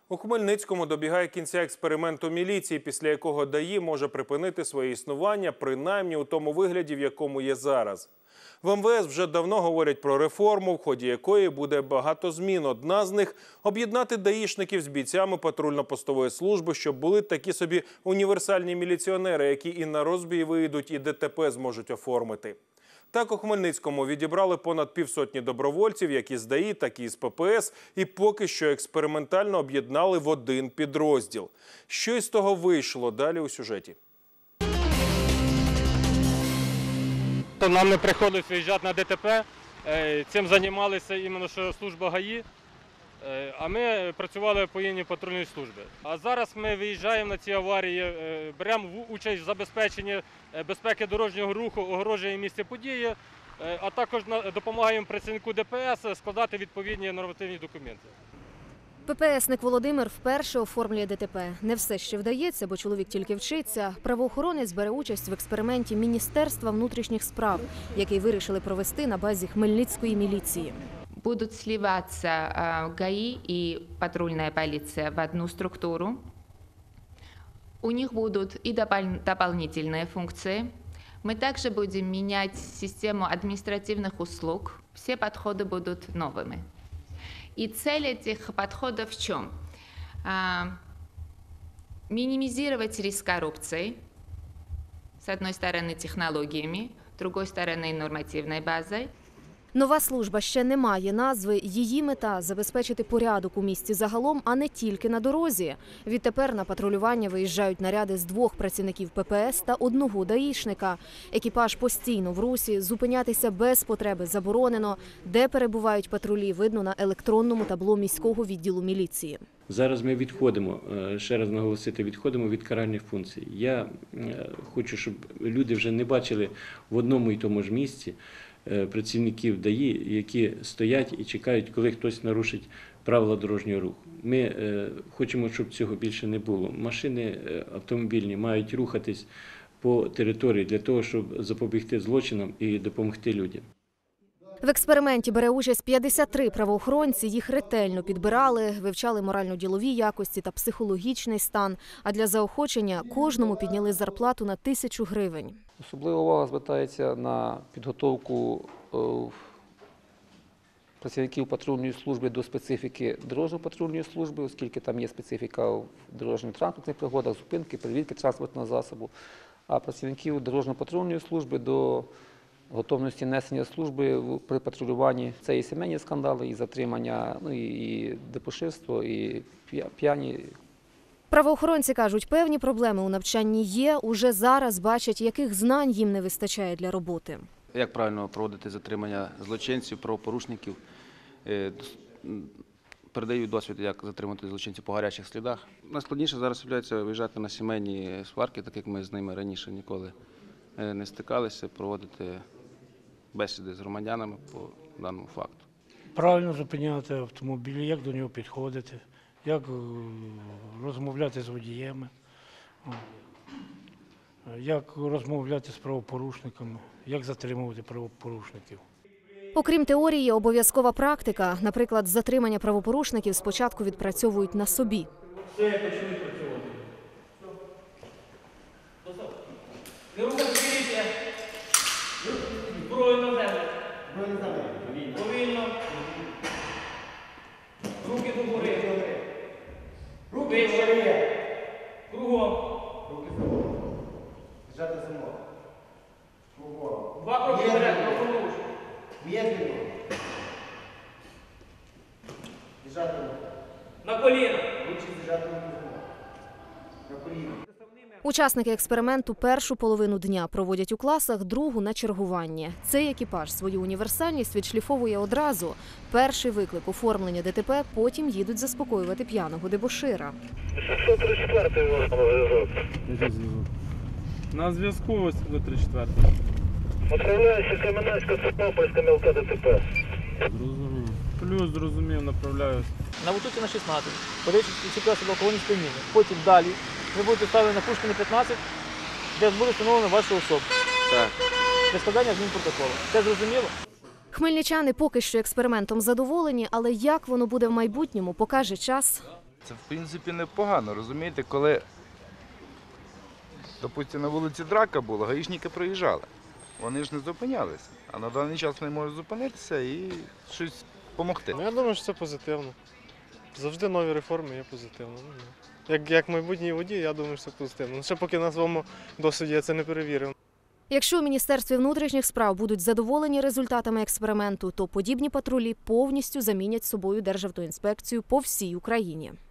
У Хмельницькому добігає кінця експерименту міліції, після якого ДАІ може припинити своє існування, принаймні у тому вигляді, в якому є зараз. В МВС вже давно говорять про реформу, в ході якої буде багато змін. Одна з них – об'єднати даїшників з бійцями патрульно-постової служби, щоб були такі собі універсальні міліціонери, які і на розбій вийдуть, і ДТП зможуть оформити. Так у Хмельницькому відібрали понад півсотні добровольців, як із ДАІ, так і з ППС, і поки що експериментально об'єднали в один підрозділ. Що із того вийшло, далі у сюжеті. Нам не приходилось виїжджати на ДТП, цим займалися іменно служба ГАІ, а ми працювали по лінії патрульної служби. А зараз ми виїжджаємо на ці аварії, беремо участь в забезпеченні безпеки дорожнього руху, огородження місця події, а також допомагаємо працівнику ДПС складати відповідні нормативні документи. ППСник Володимир вперше оформлює ДТП. Не все ще вдається, бо чоловік тільки вчиться. Правоохоронець бере участь в експерименті Міністерства внутрішніх справ, який вирішили провести на базі Хмельницької міліції. Будут сливаться ГАИ и патрульная полиция в одну структуру. У них будут и дополнительные функции. Мы также будем менять систему административных услуг. Все подходы будут новыми. И цель этих подходов в чем? Минимизировать риск коррупции, с одной стороны технологиями, с другой стороны нормативной базой. Нова служба ще не має назви. Її мета – забезпечити порядок у місті загалом, а не тільки на дорозі. Відтепер на патрулювання виїжджають наряди з 2 працівників ППС та 1 даїшника. Екіпаж постійно в русі, зупинятися без потреби заборонено. Де перебувають патрулі, видно на електронному табло міського відділу міліції. Зараз ми відходимо, ще раз наголосити, відходимо від каральних функцій. Я хочу, щоб люди вже не бачили в одному і тому ж місці працівників ДАІ, які стоять і чекають, коли хтось нарушить правила дорожнього руху. Ми хочемо, щоб цього більше не було. Машини автомобільні мають рухатись по території для того, щоб запобігти злочинам і допомогти людям. В експерименті бере участь 53 правоохоронці. Їх ретельно підбирали, вивчали морально-ділові якості та психологічний стан. А для заохочення кожному підняли зарплату на 1000 гривень. Особлива увага звертається на підготовку працівників патрульної служби до специфіки дорожньо-патрульної служби, оскільки там є специфіка в дорожньо-транспортних пригодах, зупинки, перевірки транспортного засобу, а працівників дорожньо-патрульної служби до готовності несення служби при патрулюванні. Це і сімейні скандали, і затримання, і дебоширство, і п'яні. Правоохоронці кажуть, певні проблеми у навчанні є. Уже зараз бачать, яких знань їм не вистачає для роботи. Як правильно проводити затримання злочинців, правопорушників. Передають досвід, як затримати злочинців по гарячих слідах. Найскладніше зараз є виїжджати на сімейні сварки, так як ми з ними раніше ніколи не стикалися, проводити бесіди з громадянами по даному факту. Правильно зупиняти автомобіль, як до нього підходити, як розмовляти з водіями, як розмовляти з правопорушниками, як затримувати правопорушників. Окрім теорії, обов'язкова практика. Наприклад, затримання правопорушників спочатку відпрацьовують на собі. Все, я почну працювати. Не рухати повітря. Зброю на землю. Повільно. Руки до гори. Руки вгорі. Кругом. Руки за голову. Держати замок. Кругом. 2 кроки вперед, праворуч. Медленно. Держати на коліна. Лучше держати на коліна. Учасники експерименту першу половину дня проводять у класах, другу – на чергуванні. Цей екіпаж свою універсальність відшліфовує одразу. Перший виклик – оформлення ДТП, потім їдуть заспокоювати п'яного дебошира. 634-й зв'язок. На зв'язку ось 34-й. Направляюся Кам'янецька-Тернопільська мілка ДТП. Зрозумів. Плюс, зрозумів, направляюсь. На Вутуці на 16, подивіться чіпляться до алкогольні сп'яніння. Потім далі ви будете ставити на Пушкіна 15, де буде встановлено вашу особу. Так. Для складання адмінпротоколу. Це зрозуміло? Хмельничани поки що експериментом задоволені, але як воно буде в майбутньому, покаже час. Це, в принципі, непогано, розумієте, коли, допустимо, на вулиці драка була, гаїшники проїжджали. Вони ж не зупинялися, а на даний час вони можуть зупинитися і щось допомогти. Ну, я думаю, що це позитивно. Завжди нові реформи є позитивно. Як майбутній водій, я думаю, що це позитивно. Ще поки на своєму досвіді я це не перевірив. Якщо у Міністерстві внутрішніх справ будуть задоволені результатами експерименту, то подібні патрулі повністю замінять собою Державтоінспекцію по всій Україні.